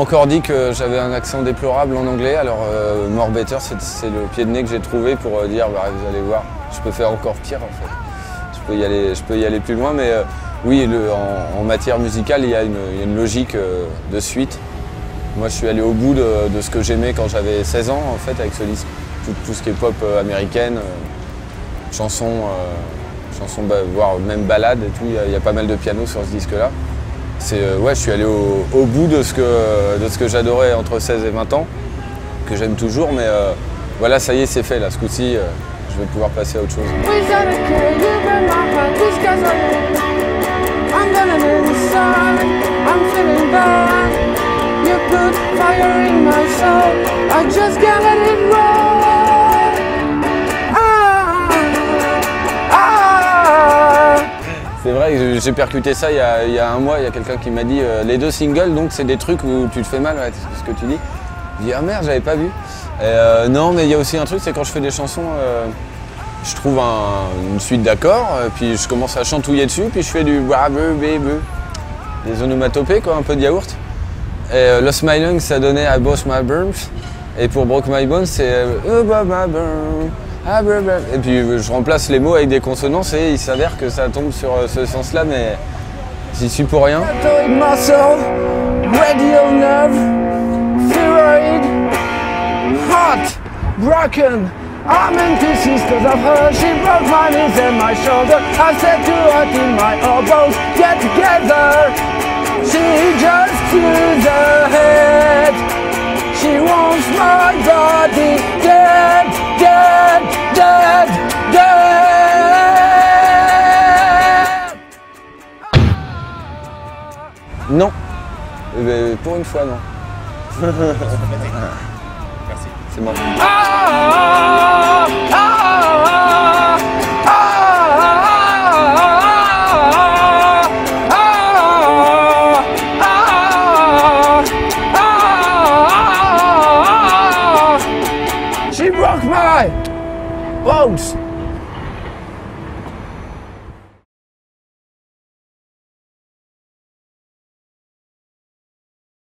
encore dit que j'avais un accent déplorable en anglais, alors More Better, c'est le pied de nez que j'ai trouvé pour dire bah, vous allez voir, je peux faire encore pire en fait. Je peux y aller plus loin, mais oui, en matière musicale, il y a une logique de suite. Moi, je suis allé au bout de ce que j'aimais quand j'avais 16 ans, en fait, avec ce disque. Tout ce qui est pop américaine, chansons, voire même ballades et tout. Il y a pas mal de piano sur ce disque-là. Ouais, je suis allé au bout de ce que j'adorais entre 16 et 20 ans, que j'aime toujours, mais voilà, ça y est, c'est fait, là, ce coup-ci. Je vais pouvoir passer à autre chose. C'est vrai que j'ai percuté ça il y a un mois, il y a quelqu'un qui m'a dit les 2 singles, donc c'est des trucs où tu te fais mal, ouais, c'est ce que tu dis. Je dis ah merde, j'avais pas vu. Non, mais il y a aussi un truc, c'est quand je fais des chansons, je trouve une suite d'accords, puis je commence à chantouiller dessus, puis je fais du des onomatopées, quoi, un peu de yaourt. Et Lost My Lungs, ça donnait I Broke My Bones, et pour Broke My Bones, c'est et puis je remplace les mots avec des consonances et il s'avère que ça tombe sur ce sens-là, mais j'y suis pour rien. Broken, I'm in pieces cause of her. She broke my knees and my shoulder. I said to her in my elbows, get together. She just used her head. She wants my body dead, dead, dead, dead. Non, pour une fois non. C'est bon. She broke my bones.